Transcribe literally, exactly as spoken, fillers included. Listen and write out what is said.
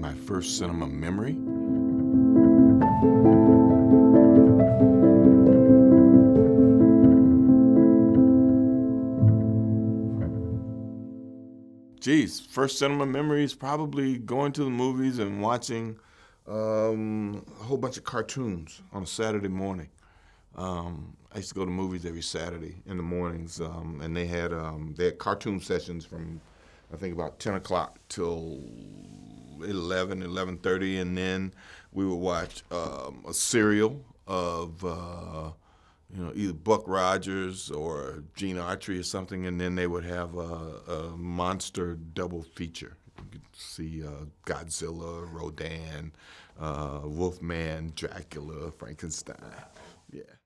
my first cinema memory. Geez, first cinema memory is probably going to the movies and watching um, a whole bunch of cartoons on a Saturday morning. Um, I used to go to movies every Saturday in the mornings, um, and they had um, they had cartoon sessions from I think about ten o'clock till eleven, eleven thirty, and then we would watch um, a serial of uh, you know either Buck Rogers or Gene Autry or something, and then they would have a, a monster double feature. You could see uh, Godzilla, Rodan, uh, Wolfman, Dracula, Frankenstein. Yeah.